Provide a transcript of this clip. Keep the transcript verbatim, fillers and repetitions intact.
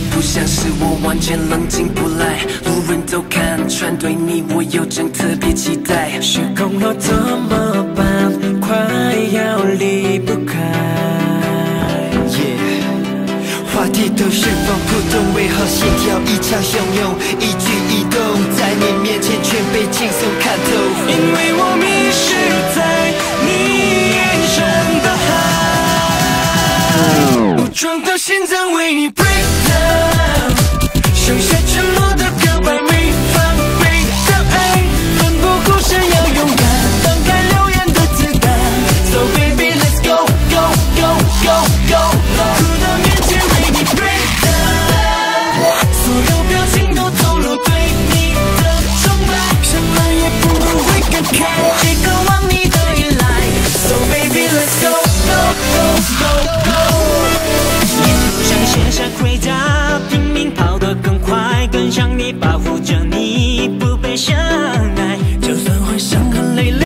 不像是我完全冷静不来，路人都看穿，对你我有种特别期待。失控了怎么办？快要离不开。Yeah， 话题都释放不动，为何心跳异常汹涌？一举一动在你面前全被轻松看透，因为我迷失在你眼神的海，武装的心脏为你 break down， 剩下沉默的告白没防备的爱，奋不顾身要勇敢，放开流言的子弹 ，So baby let's go go go go go， 哭到面前为你 break down， 所有表情都透露对你的崇拜，什么也不会感慨，只渴望你的依赖 ，So baby let's go go go go go。上写下盔甲，拼命跑得更快，更像你保护着你。